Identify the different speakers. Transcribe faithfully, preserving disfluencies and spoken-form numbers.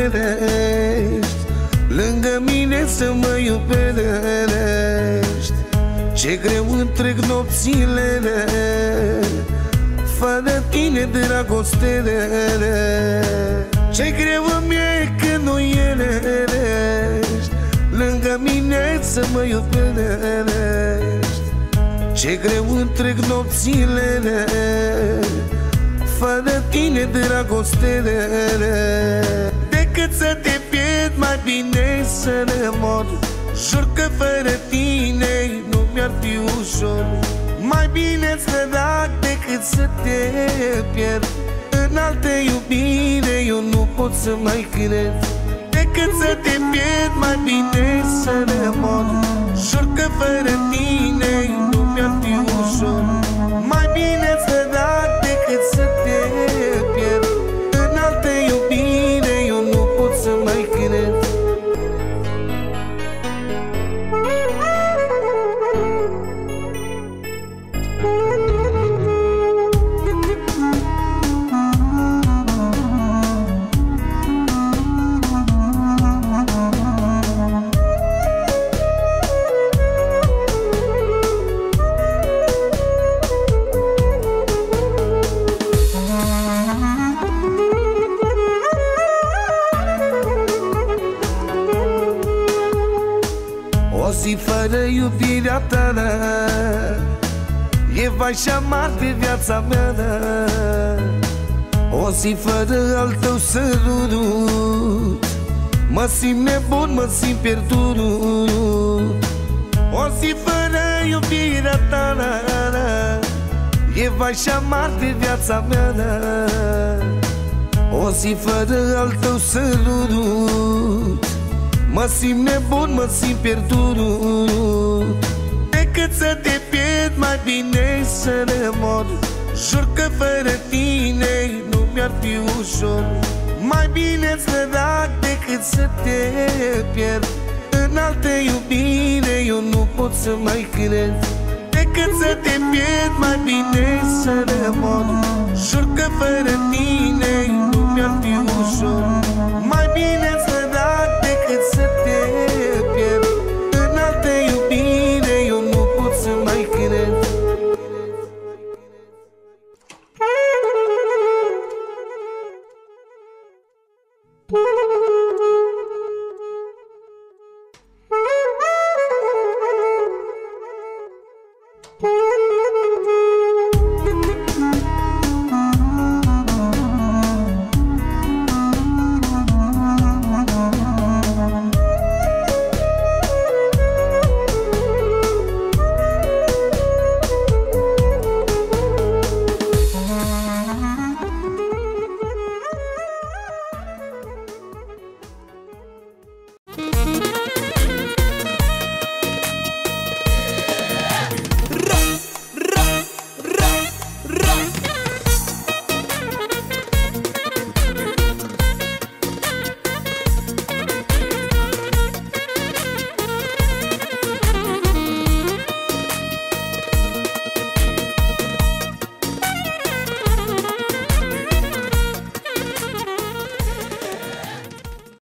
Speaker 1: iubești, lângă mine să mă iubești. Ce greu întreg nopțile, fără tine, dragoste. Ce greu îmi e când nu ești, lângă mine să mă iubești. Ce greu întreg nopțile, fără tine, dragoste. Decât să te pierd, mai bine să mor. Jur că fără tine nu mi-ar fi ușor. Mai bine sărac decât să te pierd. În altă iubire eu nu pot să mai cred. Decât să te pierd, mai bine să mor. Jur că fără tine nu mi-ar fi ușor. Mai bine sărac decât să te pierd. În altă iubire eu nu pot să mai cred. O zi fără iubirea ta e vai și amar de viața mea. O zi fără al tău sărut mă simt nebun, mă simt pierdut. O zi fără iubirea ta e vai și amar de viața mea. O zi fără al tău sărut mă simt nebun, mă simt pierdut. Decât să te pierd, mai bine să mor. Jur că fără tine nu mi-ar fi ușor. Mai bine sărac decât să te pierd. În altă iubire eu nu pot să mai cred. Decât să te pierd, mai bine să mor. Jur că fără tine nu mi-ar fi ușor. Mai bine sărac decât să te pierd. În altă iubire eu nu pot să mai cred.
Speaker 2: Thank you.